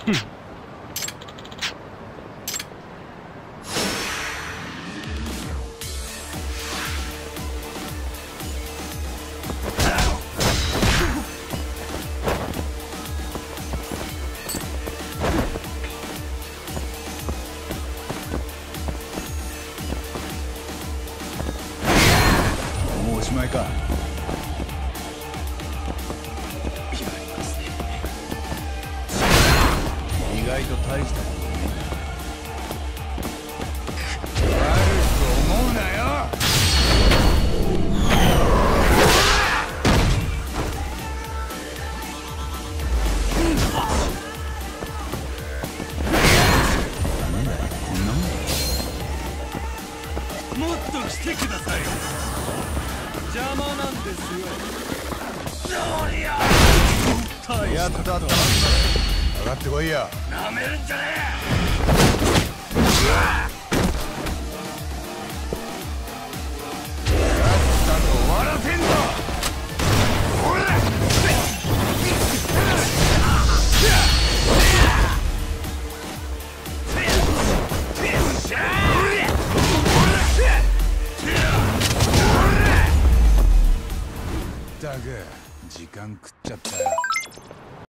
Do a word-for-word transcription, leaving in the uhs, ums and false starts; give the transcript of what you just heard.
もうおしまいか。意外と大したことねえ。悪く思うなよ。なんだよ、こんなもん。もっと来てください。邪魔なんですよ。どうや。やったと。上がってこいや。なめるんじゃねえ。うわ。さっさと終わらせんぞ。ほら。ったく時間食っちゃったよ。